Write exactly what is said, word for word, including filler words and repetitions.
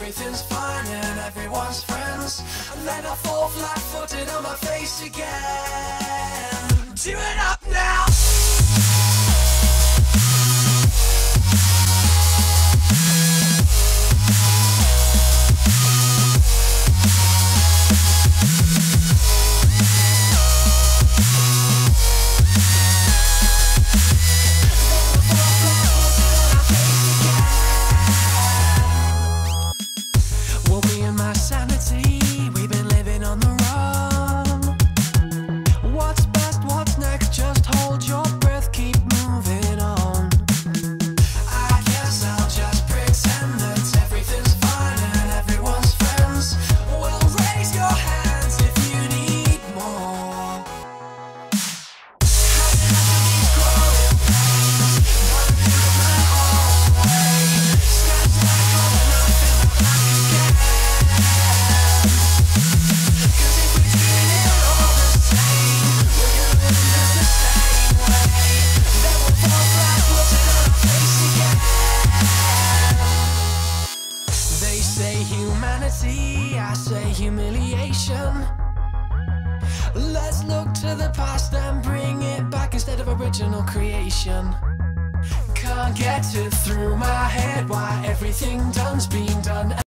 everything's fine and everyone's friends, and then I fall flat-footed on my face again. Do it up now! My sanity, we've been living on the run. What's best, what's next, just hold your breath, keep moving on. I guess I'll just pretend that everything's fine and everyone's friends. Well, raise your hands if you need more. These growing pains, running my own way, steps like all the nothing but I can get. Humanity, I say humiliation. Let's look to the past and bring it back instead of original creation. Can't get it through my head why everything done's been done.